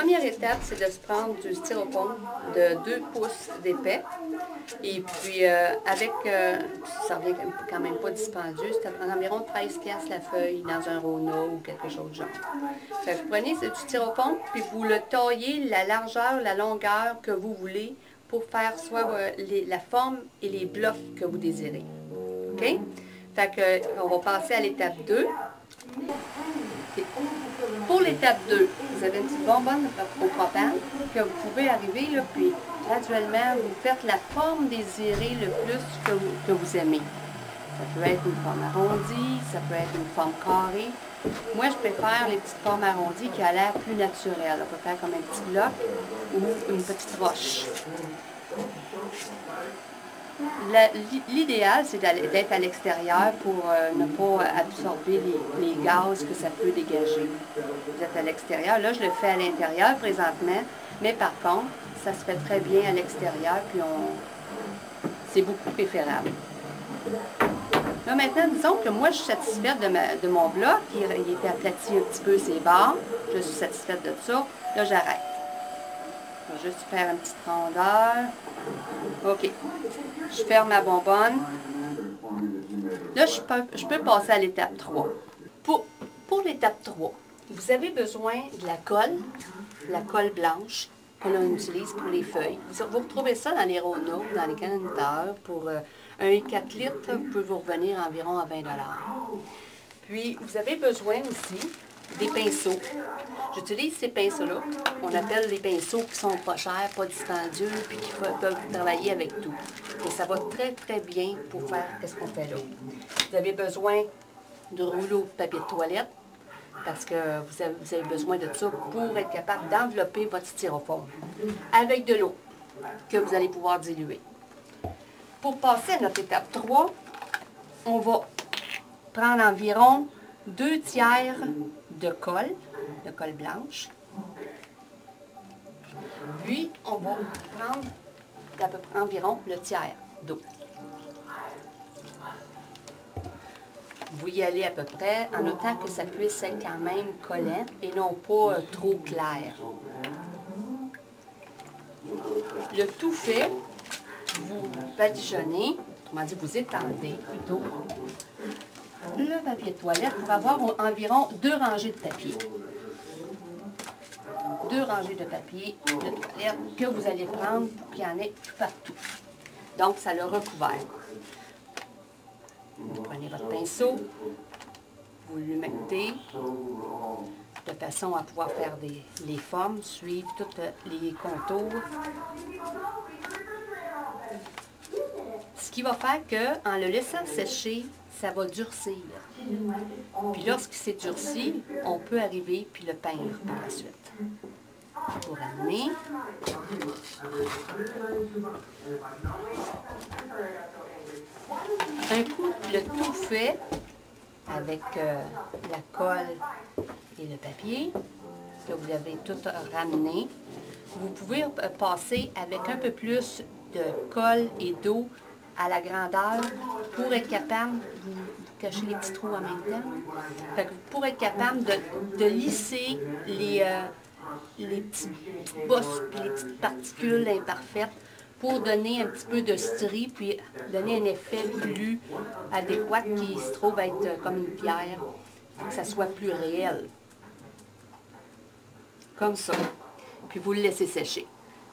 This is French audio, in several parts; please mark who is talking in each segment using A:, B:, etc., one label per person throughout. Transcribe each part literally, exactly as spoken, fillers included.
A: première étape, c'est de se prendre du styrofoam de deux pouces d'épais. Et puis, euh, avec, euh, ça revient quand même pas dispendieux, c'est environ treize piastres la feuille dans un Rona ou quelque chose de genre. Fait que vous prenez du styrofoam, puis vous le taillez la largeur, la longueur que vous voulez pour faire soit euh, les, la forme et les blocs que vous désirez. OK? Fait que, on va passer à l'étape deux. Okay. Pour l'étape deux, vous avez une petite bonbonne au propane que vous pouvez arriver, là, puis graduellement, vous faites la forme désirée le plus que vous, que vous aimez. Ça peut être une forme arrondie, ça peut être une forme carrée. Moi, je préfère les petites formes arrondies qui ont l'air plus naturelles. On peut faire comme un petit bloc ou une petite roche. L'idéal, c'est d'être à l'extérieur pour euh, ne pas absorber les, les gaz que ça peut dégager. Vous êtes à l'extérieur. Là, je le fais à l'intérieur présentement, mais par contre, ça se fait très bien à l'extérieur, puis on... c'est beaucoup préférable. Là, maintenant, disons que moi, je suis satisfaite de, ma, de mon bloc. Il, il était aplati un petit peu ses bords. Je suis satisfaite de ça. Là, j'arrête. Je vais juste faire une petite rondeur. OK. Je ferme ma bonbonne. Là, je peux, je peux passer à l'étape trois. Pour, pour l'étape trois, vous avez besoin de la colle, la colle blanche qu'on utilise pour les feuilles. Vous retrouvez ça dans les Rona, dans les canoniteurs. Pour euh, un virgule quatre litres, vous pouvez vous revenir environ à vingt dollars. Puis, vous avez besoin aussi des pinceaux. J'utilise ces pinceaux-là. On appelle les pinceaux qui sont pas chers, pas dispendieux, puis qui peuvent travailler avec tout. Et ça va très, très bien pour faire ce qu'on fait là. Vous avez besoin de rouleau de papier de toilette, parce que vous avez, vous avez besoin de ça pour être capable d'envelopper votre styrofoam avec de l'eau que vous allez pouvoir diluer. Pour passer à notre étape trois, on va prendre environ deux tiers de colle, de colle blanche. Puis, on va prendre à peu près environ le tiers d'eau. Vous y allez à peu près en autant que ça puisse être quand même collant et non pas euh, trop clair. Le tout fait, vous badigeonnez, autrement dit, vous étendez plutôt le papier de toilette pour avoir environ deux rangées de papier. Deux rangées de papier de toilette que vous allez prendre pour qu'il y en ait tout partout. Donc, ça le recouvert. Vous prenez votre pinceau, vous le mettez de façon à pouvoir faire des, les formes, suivre tous les contours. Ce qui va faire qu'en le laissant sécher, ça va durcir. Puis lorsqu'il s'est durci, on peut arriver puis le peindre par la suite. Pour ramener. Un coup, le tout fait avec euh, la colle et le papier que vous avez tout ramené, vous pouvez passer avec un peu plus de colle et d'eau à la grandeur pour être capable, vous, vous cachez les petits trous en même temps, fait que pour être capable de, de lisser les, euh, les petites bosses et les petites particules imparfaites pour donner un petit peu de strie puis donner un effet plus adéquat qui se trouve être comme une pierre, pour que ça soit plus réel. Comme ça. Puis vous le laissez sécher.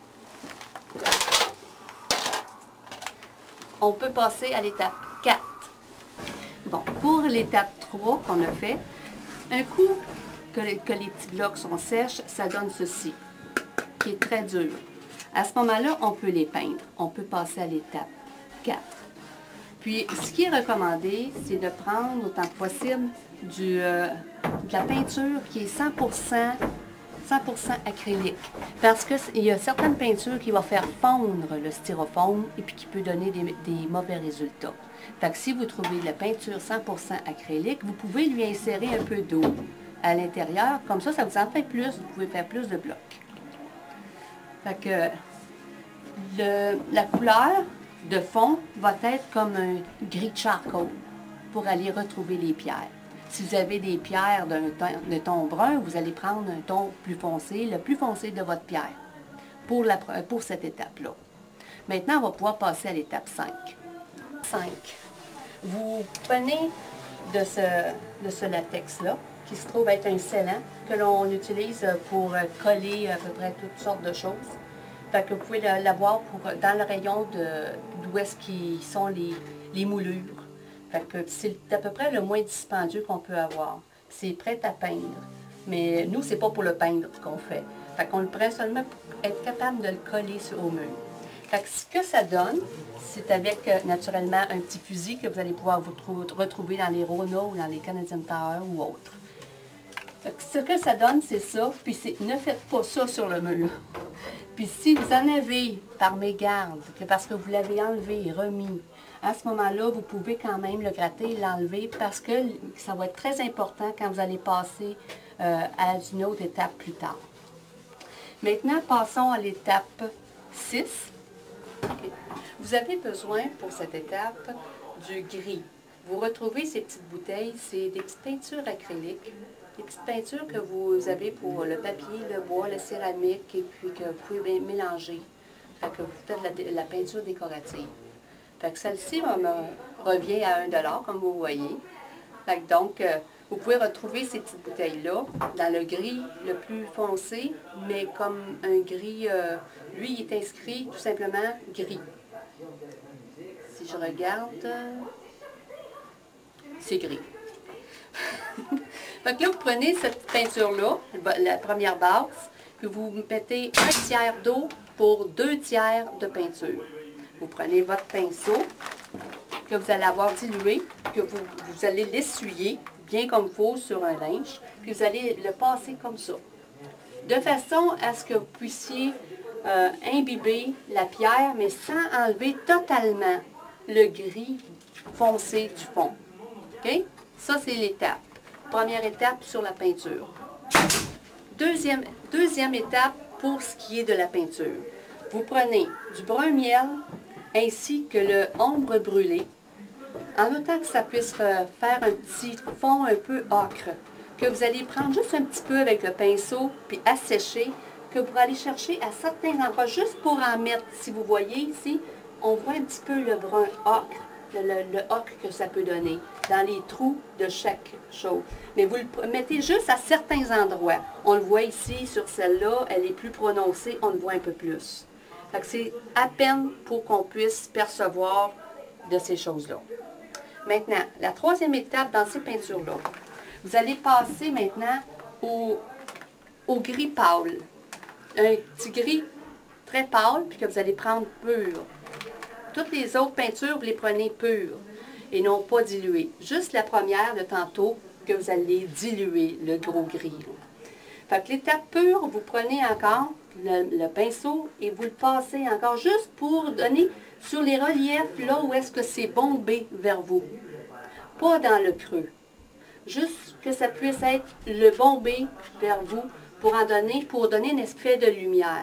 A: On peut passer à l'étape quatre. Bon, pour l'étape trois qu'on a fait, un coup que les, que les petits blocs sont sèches, ça donne ceci, qui est très dur. À ce moment-là, on peut les peindre. On peut passer à l'étape quatre. Puis, ce qui est recommandé, c'est de prendre autant que possible du, euh, de la peinture qui est cent pour cent acrylique. Parce qu'il y a certaines peintures qui vont faire fondre le styrofoam et puis qui peut donner des, des mauvais résultats. Fait que si vous trouvez de la peinture cent pour cent acrylique, vous pouvez lui insérer un peu d'eau à l'intérieur. Comme ça, ça vous en fait plus. Vous pouvez faire plus de blocs. Fait que le, la couleur de fond va être comme un gris charcoal pour aller retrouver les pierres. Si vous avez des pierres d'un ton, de ton brun, vous allez prendre un ton plus foncé, le plus foncé de votre pierre, pour, la, pour cette étape-là. Maintenant, on va pouvoir passer à l'étape cinq. cinq. Vous prenez de ce, de ce latex-là, qui se trouve être un scellant, que l'on utilise pour coller à peu près toutes sortes de choses. Fait que vous pouvez l'avoir pour, dans le rayon d'où est-ce qu'ils sont les, les moulures. Fait que c'est à peu près le moins dispendieux qu'on peut avoir. C'est prêt à peindre. Mais nous, c'est pas pour le peindre qu'on fait. Fait qu'on le prend seulement pour être capable de le coller sur, au mur. Fait que ce que ça donne, c'est avec naturellement un petit fusil que vous allez pouvoir vous retrouver dans les Rona ou dans les Canadian Tower ou autres. Fait que ce que ça donne, c'est ça. Puis ne faites pas ça sur le mur. Puis si vous en avez par mégarde, que parce que vous l'avez enlevé, remis, à ce moment-là, vous pouvez quand même le gratter et l'enlever parce que ça va être très important quand vous allez passer euh, à une autre étape plus tard. Maintenant, passons à l'étape six. Okay. Vous avez besoin pour cette étape du gris. Vous retrouvez ces petites bouteilles, c'est des petites peintures acryliques, des petites peintures que vous avez pour le papier, le bois, la céramique et puis que vous pouvez mélanger. Fait que vous faites la, la peinture décorative. Fait que celle-ci revient à un dollar, comme vous voyez. Fait que donc, euh, vous pouvez retrouver ces petites bouteilles-là dans le gris le plus foncé, mais comme un gris, euh, lui, il est inscrit tout simplement gris. Si je regarde, euh, c'est gris. Fait que là, vous prenez cette peinture-là, la première base, puis vous mettez un tiers d'eau pour deux tiers de peinture. Vous prenez votre pinceau que vous allez avoir dilué, que vous, vous allez l'essuyer bien comme il faut sur un linge, puis vous allez le passer comme ça. De façon à ce que vous puissiez euh, imbiber la pierre, mais sans enlever totalement le gris foncé du fond. OK? Ça, c'est l'étape. Première étape sur la peinture. Deuxième, deuxième étape pour ce qui est de la peinture. Vous prenez du brun miel ainsi que le ombre brûlée, en autant que ça puisse faire un petit fond un peu ocre, que vous allez prendre juste un petit peu avec le pinceau, puis assécher, que vous allez chercher à certains endroits, juste pour en mettre, si vous voyez ici, on voit un petit peu le brun ocre, le, le, le ocre que ça peut donner, dans les trous de chaque chose. Mais vous le mettez juste à certains endroits. On le voit ici, sur celle-là, elle est plus prononcée, on le voit un peu plus. Fait que c'est à peine pour qu'on puisse percevoir de ces choses-là. Maintenant, la troisième étape dans ces peintures-là, vous allez passer maintenant au, au gris pâle. Un petit gris très pâle, puis que vous allez prendre pur. Toutes les autres peintures, vous les prenez pures et non pas diluées. Juste la première de tantôt que vous allez diluer, le gros gris. Fait que l'étape pure, vous prenez encore le, le pinceau et vous le passez encore juste pour donner sur les reliefs là où est-ce que c'est bombé vers vous. Pas dans le creux. Juste que ça puisse être le bombé vers vous pour en donner, pour donner un effet de lumière.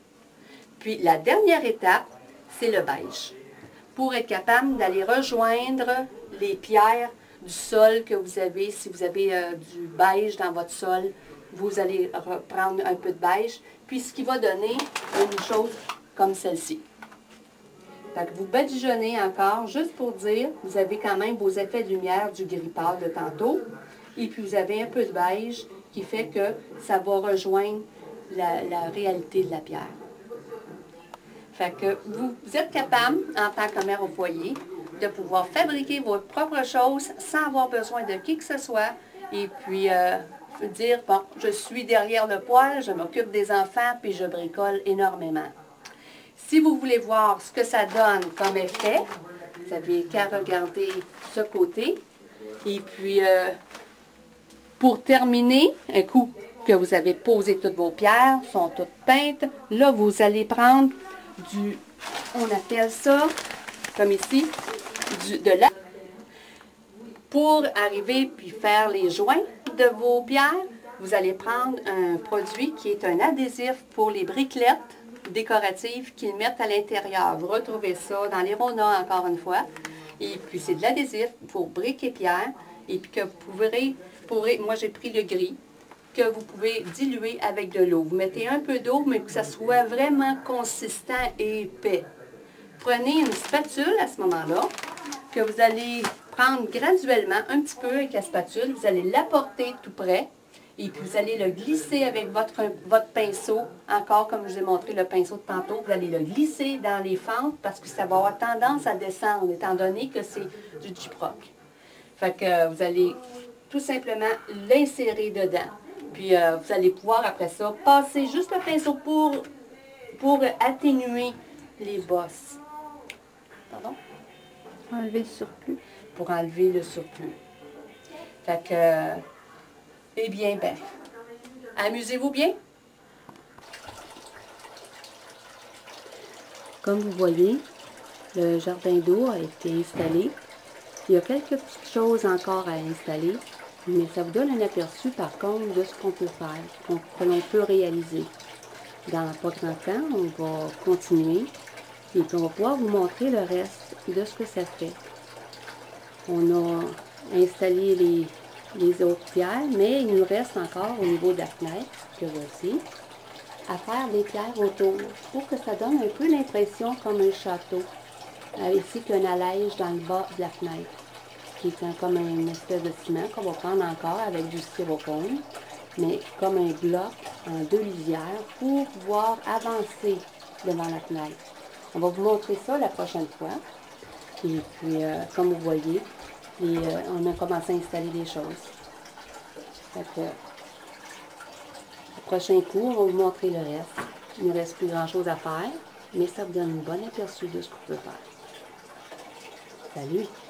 A: Puis la dernière étape, c'est le beige. Pour être capable d'aller rejoindre les pierres du sol que vous avez. Si vous avez euh, du beige dans votre sol, vous allez reprendre un peu de beige, puis ce qui va donner une chose comme celle-ci. Fait que vous badigeonnez encore, juste pour dire, vous avez quand même vos effets de lumière du gris pâle de tantôt, et puis vous avez un peu de beige qui fait que ça va rejoindre la, la réalité de la pierre. Fait que vous, vous êtes capable, en tant que mère au foyer, de pouvoir fabriquer vos propres choses sans avoir besoin de qui que ce soit, et puis euh, dire, bon, je suis derrière le poêle, je m'occupe des enfants, puis je bricole énormément. Si vous voulez voir ce que ça donne comme effet, vous n'avez qu'à regarder ce côté. Et puis, euh, pour terminer, un coup que vous avez posé toutes vos pierres, sont toutes peintes, là, vous allez prendre du, on appelle ça, comme ici, du, de la... Pour arriver puis faire les joints de vos pierres, vous allez prendre un produit qui est un adhésif pour les briquelettes décoratives qu'ils mettent à l'intérieur. Vous retrouvez ça dans les Rona, encore une fois. Et puis, c'est de l'adhésif pour briques et pierres. et puis que vous pourrez, pourrez, moi j'ai pris le gris, que vous pouvez diluer avec de l'eau. Vous mettez un peu d'eau, mais que ça soit vraiment consistant et épais. Prenez une spatule à ce moment-là, que vous allez prendre graduellement, un petit peu avec la spatule, vous allez l'apporter tout près, et puis vous allez le glisser avec votre, votre pinceau, encore comme je vous ai montré le pinceau de tantôt, vous allez le glisser dans les fentes parce que ça va avoir tendance à descendre, étant donné que c'est du gyproc. Fait que vous allez tout simplement l'insérer dedans. Puis euh, vous allez pouvoir après ça passer juste le pinceau pour, pour atténuer les bosses. Pardon?
B: Enlever le surplus.
A: Pour enlever le surplus. Fait que, euh, eh bien, ben, amusez-vous bien. Comme vous voyez, le jardin d'eau a été installé. Il y a quelques petites choses encore à installer, mais ça vous donne un aperçu par contre de ce qu'on peut faire, que l'on peut réaliser. Dans pas grand temps, on va continuer et puis on va pouvoir vous montrer le reste de ce que ça fait. On a installé les, les autres pierres, mais il nous reste encore au niveau de la fenêtre, que voici, à faire des pierres autour. Je trouve que ça donne un peu l'impression comme un château, ici qu'un allège dans le bas de la fenêtre, qui est comme une espèce de ciment qu'on va prendre encore avec du styrofoam, mais comme un bloc en deux lisières pour pouvoir avancer devant la fenêtre. On va vous montrer ça la prochaine fois. Et puis, euh, comme vous voyez, et, euh, on a commencé à installer des choses. Fait que, le prochain coup, on va vous montrer le reste. Il ne reste plus grand-chose à faire, mais ça vous donne un bon aperçu de ce qu'on peut faire. Salut!